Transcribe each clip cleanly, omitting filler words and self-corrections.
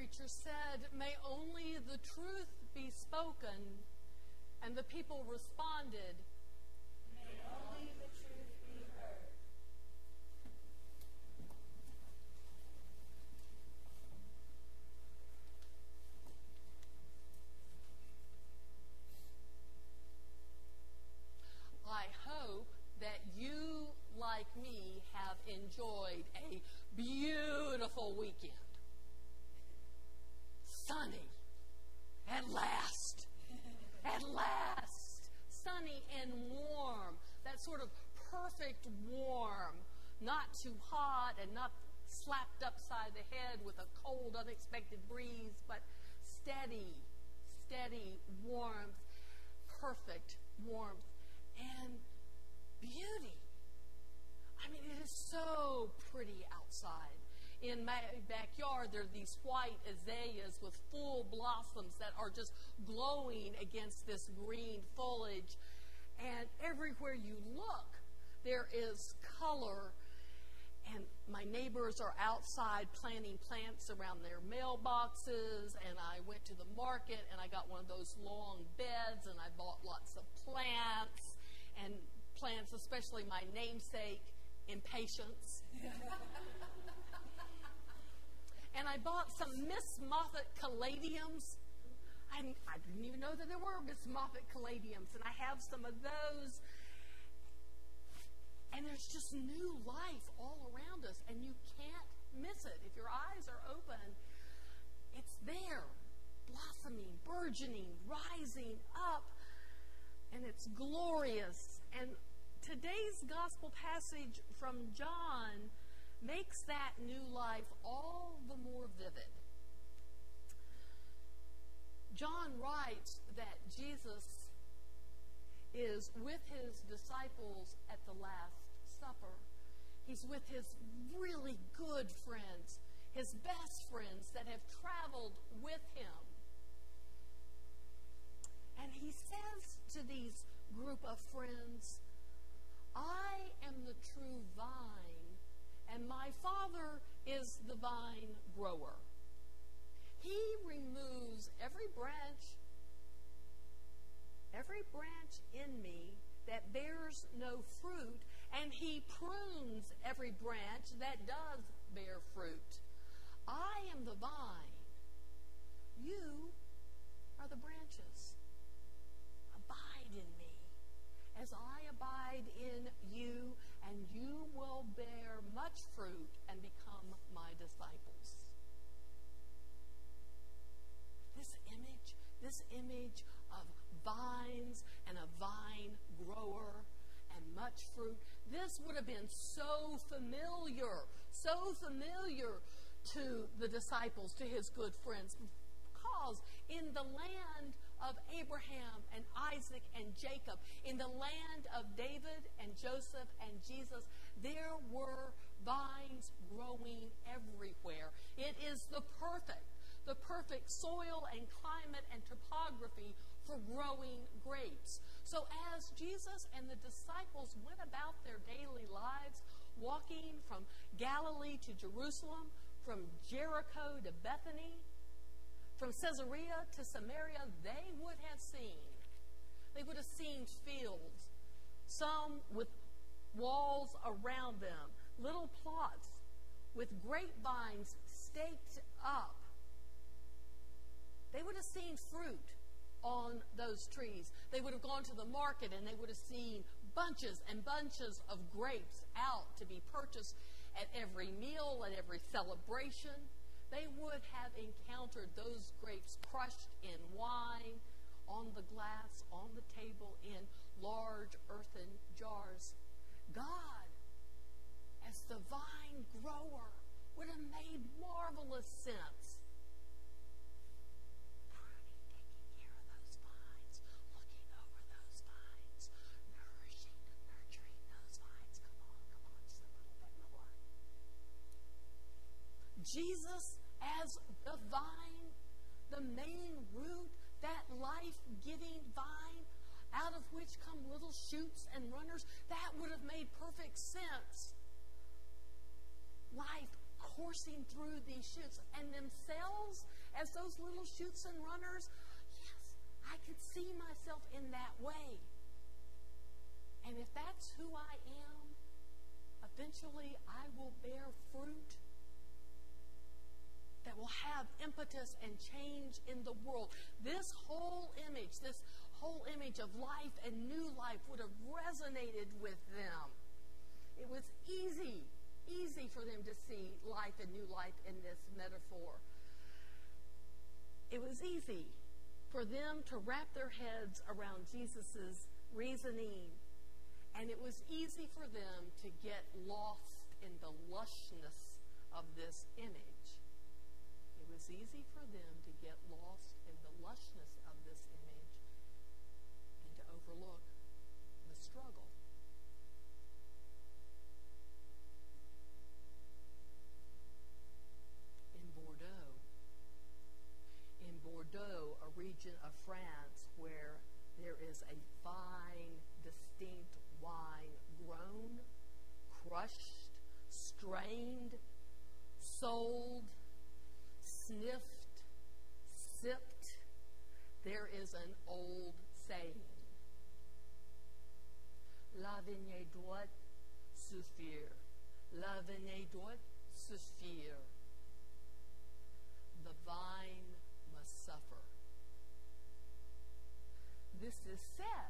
preacher said, "May only the truth be spoken," and the people responded, "May only the truth be heard." I hope that you, like me, have enjoyed a beautiful weekend. Sunny. At last. At last. Sunny and warm. That sort of perfect warm. Not too hot and not slapped upside the head with a cold, unexpected breeze, but steady warmth. Perfect warmth. And beauty. I mean, it is so pretty outside. In my backyard, there are these white azaleas with full blossoms that are just glowing against this green foliage. And everywhere you look, there is color. And my neighbors are outside planting plants around their mailboxes. And I went to the market and I got one of those long beds and I bought lots of plants. And plants, especially my namesake, Impatience. And I bought some Miss Moffat caladiums. I didn't even know that there were Miss Moffat caladiums, and I have some of those. And there's just new life all around us, and you can't miss it. If your eyes are open, it's there, blossoming, burgeoning, rising up, and it's glorious. And today's gospel passage from John makes that new life all the more vivid. John writes that Jesus is with his disciples at the Last Supper. He's with his really good friends, his best friends that have traveled with him. And he says to these group of friends, "I am the true vine, and my Father is the vine grower. He removes every branch in me that bears no fruit, and he prunes every branch that does bear fruit. I am the vine. You are the branches. Abide in me, as I abide in you, and you will bear much fruit and become my disciples." This image of vines and a vine grower and much fruit, this would have been so familiar to the disciples, to his good friends, because in the land of Abraham and Isaac and Jacob, in the land of David and Joseph and Jesus, there were vines growing everywhere. It is the perfect soil and climate and topography for growing grapes. So as Jesus and the disciples went about their daily lives, walking from Galilee to Jerusalem, from Jericho to Bethany, from Caesarea to Samaria, they would have seen fields, some with walls around them, little plots with grapevines staked up. They would have seen fruit on those trees. They would have gone to the market and they would have seen bunches and bunches of grapes out to be purchased at every meal, at every celebration. They would have encountered those grapes crushed in wine, on the glass, on the table, in large earthen jars. God, as the vine grower, would have made marvelous sense. Pruning, taking care of those vines, looking over those vines, nurturing those vines. Come on, just a little bit more. Jesus as the vine, the main root, that life-giving vine out of which come little shoots and runners, that would have made perfect sense. Life coursing through these shoots, and themselves as those little shoots and runners, yes, I could see myself in that way. And if that's who I am, eventually I will bear fruit that will have impetus and change in the world. This whole image of life and new life would have resonated with them. It was easy for them to see life and new life in this metaphor. It was easy for them to wrap their heads around Jesus' reasoning, and it was easy for them to get lost in the lushness of this image. It was easy for them to get lost in the lushness of this image and to overlook the struggle. In Bordeaux, a region of France where there is a fine, distinct wine grown, crushed, strained, sold, sniffed, sipped, there is an old saying. La vigne doit suffire. La vigne doit suffire. The vine must suffer. This is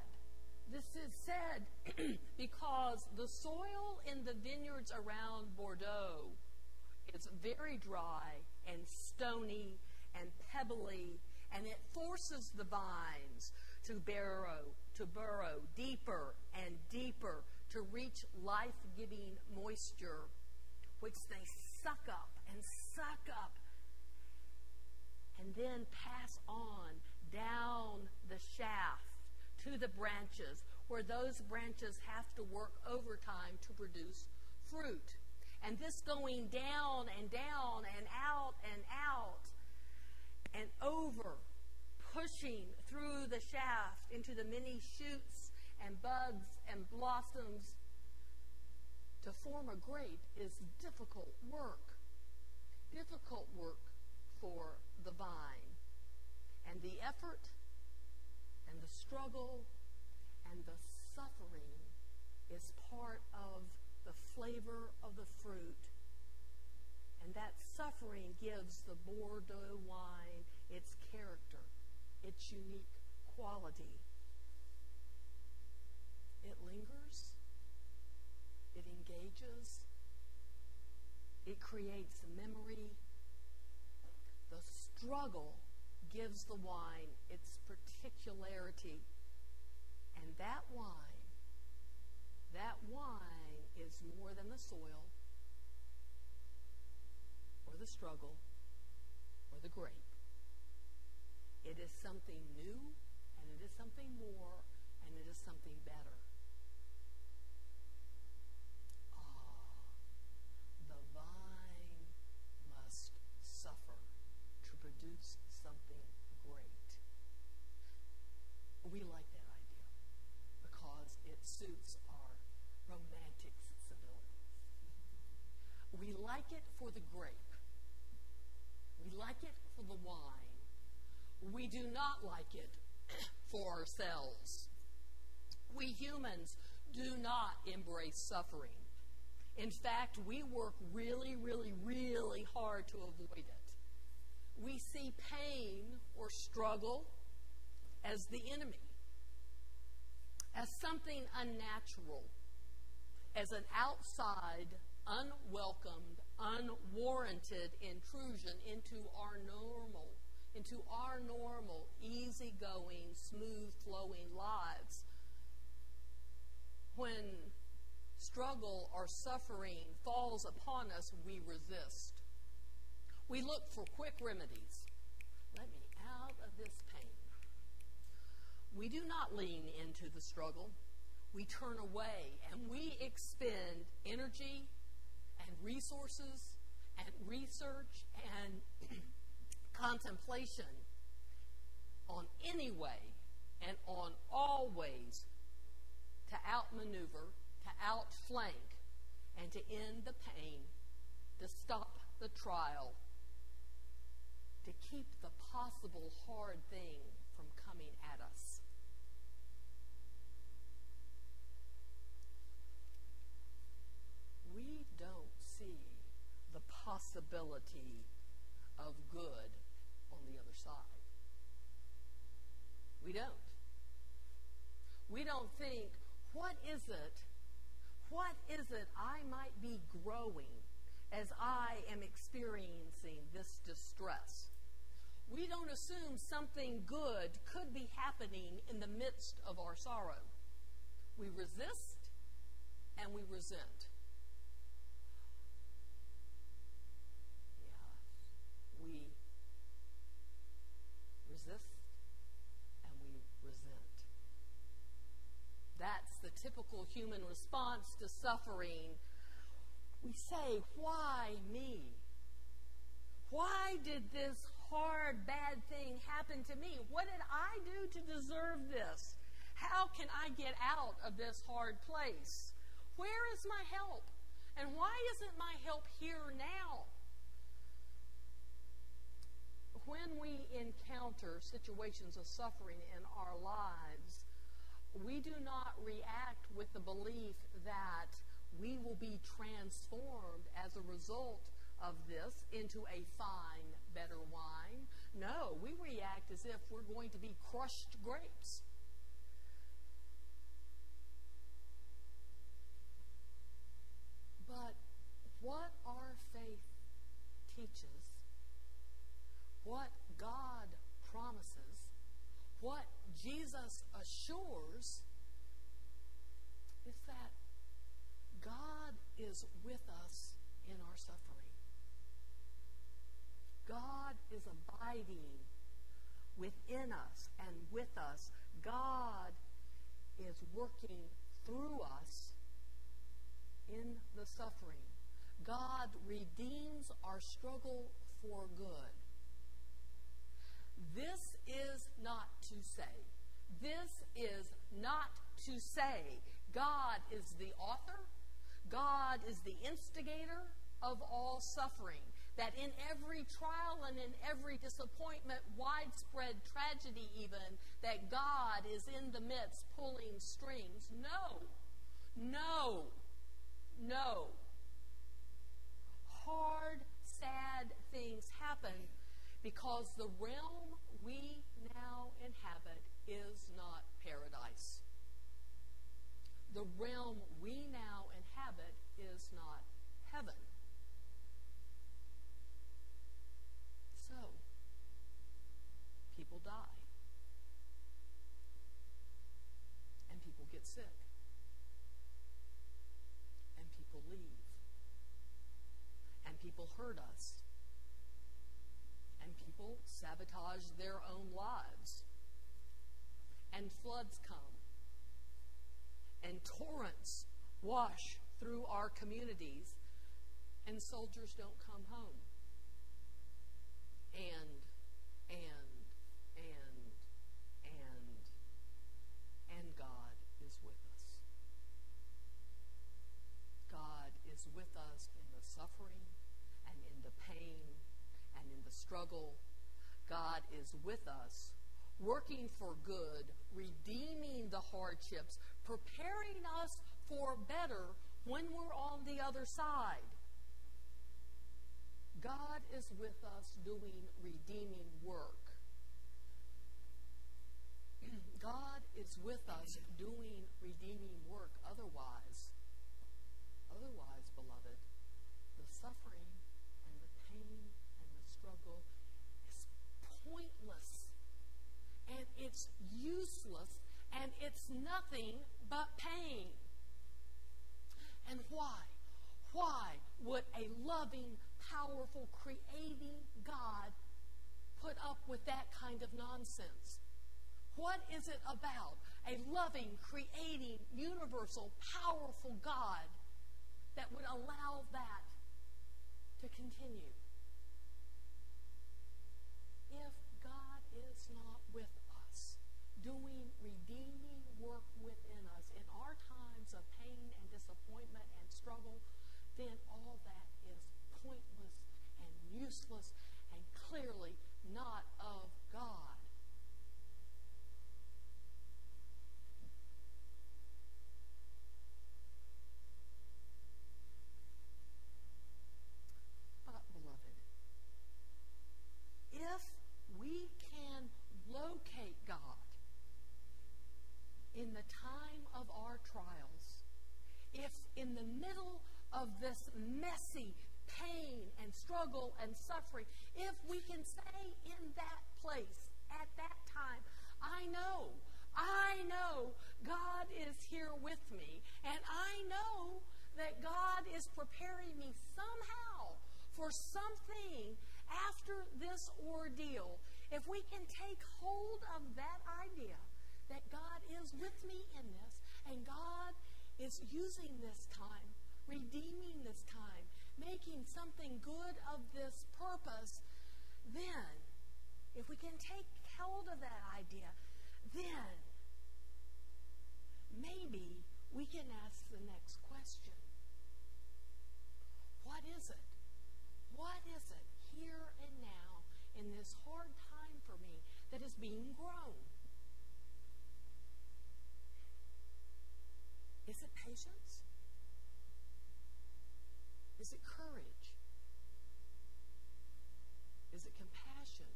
said because the soil in the vineyards around Bordeaux is very dry and stony and pebbly, and it forces the vines to burrow deeper and deeper to reach life-giving moisture, which they suck up and then pass on down the shaft to the branches, where those branches have to work overtime to produce fruit. And this going down and down and out and over, pushing through the shaft into the many shoots and buds and blossoms to form a grape is difficult work for the vine. And the effort and the struggle and the suffering is part of the flavor of the fruit. And that suffering gives the Bordeaux wine its character, its unique quality. It lingers. It engages. It creates memory. The struggle gives the wine its particularity. And that wine is more than the soil or the struggle or the grape. It is something new, and it is something more, and it is something better. The vine must suffer to produce something great. We like that idea because it suits our romantic sensibilities. We like it for the grape. We like it for the wine. We do not like it for ourselves. We humans do not embrace suffering. In fact, we work really, really, really hard to avoid it. We see pain or struggle as the enemy, as something unnatural, as an outside, unwelcomed, unwarranted intrusion into our normal, easygoing, smooth-flowing lives. When struggle or suffering falls upon us, we resist. We look for quick remedies. Let me out of this pain. We do not lean into the struggle. We turn away and we expend energy and resources and research and contemplation on any way and on all ways to outmaneuver, to outflank, and to end the pain, to stop the trial, to keep the possible hard thing from coming at us. We don't see the possibility of good on the other side. We don't. We don't think, what is it I might be growing as I am experiencing this distress? We don't assume something good could be happening in the midst of our sorrow. We resist and we resent. We resist and we resent. That's the typical human response to suffering. We say, why me? Why did this hard, bad thing happen to me? What did I do to deserve this? How can I get out of this hard place? Where is my help? And why isn't my help here now? When we encounter situations of suffering in our lives, we do not react with the belief that we will be transformed as a result of this into a fine, better wine. No, we react as if we're going to be crushed grapes. But what our faith teaches, what God promises, what Jesus assures, is that God is with us in our suffering. God is abiding within us and with us. God is working through us in the suffering. God redeems our struggle for good. This is not to say God is the author, God is the instigator of all suffering, that in every trial and in every disappointment, widespread tragedy even, that God is in the midst pulling strings. No. Hard, sad things happen because the realm we now inhabit is not paradise. The realm we now inhabit is not heaven. So, people die. And people get sick. And people leave. And people hurt us. And people sabotage their own lives. And floods come. And torrents wash through our communities. And soldiers don't come home. And God is with us. God is with us in the suffering and in the pain and in the struggle. God is with us, working for good, redeeming the hardships, preparing us for better when we're on the other side. God is with us doing redeeming work. God is with us doing redeeming work. Otherwise, beloved, the suffering and the pain and the struggle is pointless. And it's useless. And it's nothing but pain. And why? Why would a loving, powerful, creating God put up with that kind of nonsense? What is it about a loving, creating, universal, powerful God that would allow that to continue? If God is not with us, doing redeeming work within us in our times of pain and disappointment and struggle, then all that is pointless and useless and clearly messy pain and struggle and suffering, if we can say in that place at that time, I know God is here with me, and I know that God is preparing me somehow for something after this ordeal. If we can take hold of that idea that God is with me in this, and God is using this time, redeeming this time, making something good of this purpose, then, if we can take hold of that idea, then maybe we can ask the next question. What is it? What is it here and now in this hard time for me that is being grown? Is it patience? Is it courage? Is it compassion?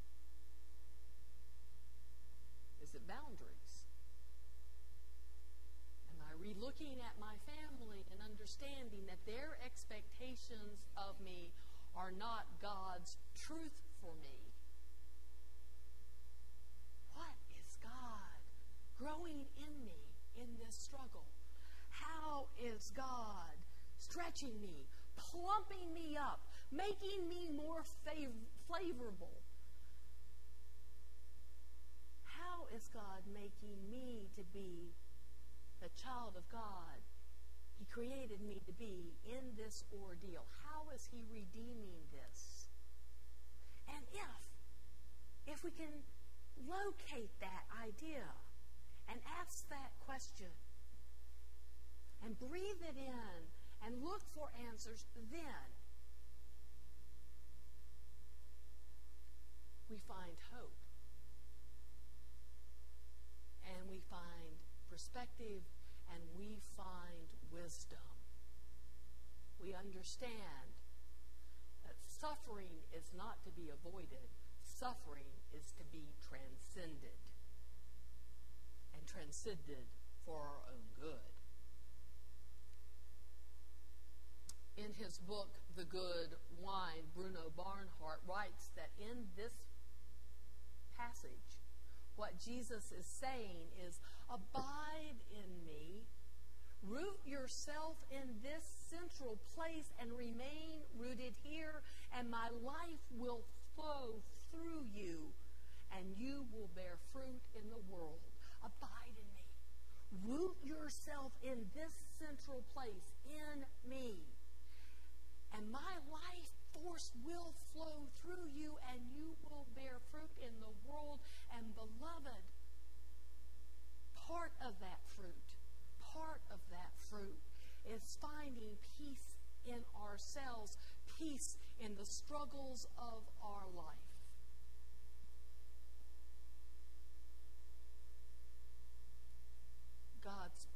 Is it boundaries? Am I relooking at my family and understanding that their expectations of me are not God's truth for me? What is God growing in me in this struggle? How is God stretching me, plumping me up, making me more flavorable? How is God making me to be the child of God He created me to be in this ordeal? How is He redeeming this? And if we can locate that idea and ask that question and breathe it in and look for answers, then we find hope. And we find perspective, and we find wisdom. We understand that suffering is not to be avoided. Suffering is to be transcended, and transcended for our own good. In his book, The Good Wine, Bruno Barnhart writes that in this passage, what Jesus is saying is, abide in me, root yourself in this central place and remain rooted here, and my life will flow through you, and you will bear fruit in the world. Abide in me. Root yourself in this central place, in me. And my life force will flow through you, and you will bear fruit in the world. And beloved, part of that fruit is finding peace in ourselves, peace in the struggles of our life. God's